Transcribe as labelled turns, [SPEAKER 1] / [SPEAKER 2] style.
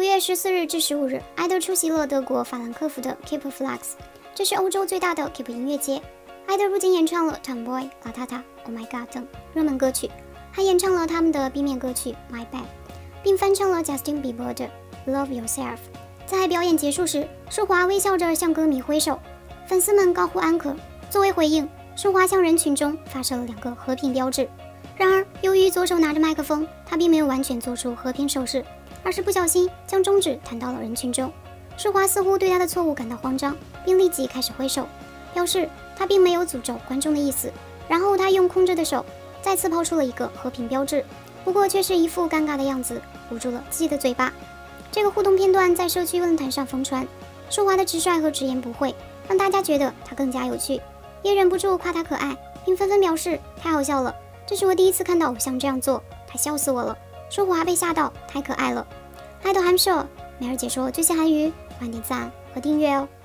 [SPEAKER 1] 月14日至15日，艾德出席了德国法兰克福的 Keep Flags， 这是欧洲最大的 Keep 音乐节。艾德不仅演唱了 Tomboy、La Tata、Oh My God 等热门歌曲，还演唱了他们的 B 面歌曲 My Bad， 并翻唱了 Justin Bieber 的 Love Yourself。在表演结束时，舒华微笑着向歌迷挥手，粉丝们高呼安可。作为回应，舒华向人群中发射了2个和平标志。然而，由于左手拿着麦克风，他并没有完全做出和平手势，而是不小心将中指弹到了人群中。舒华似乎对他的错误感到慌张，并立即开始挥手，表示他并没有诅咒观众的意思。然后他用空着的手再次抛出了一个和平标志，不过却是一副尴尬的样子，捂住了自己的嘴巴。这个互动片段在社区论坛上疯传，舒华的直率和直言不讳让大家觉得他更加有趣，也忍不住夸他可爱，并纷纷表示太好笑了，这是我第一次看到偶像这样做，太笑死我了。舒华被吓到，太可爱了。爱豆韩舍，梅尔姐说最新韩语，欢迎点赞和订阅哦。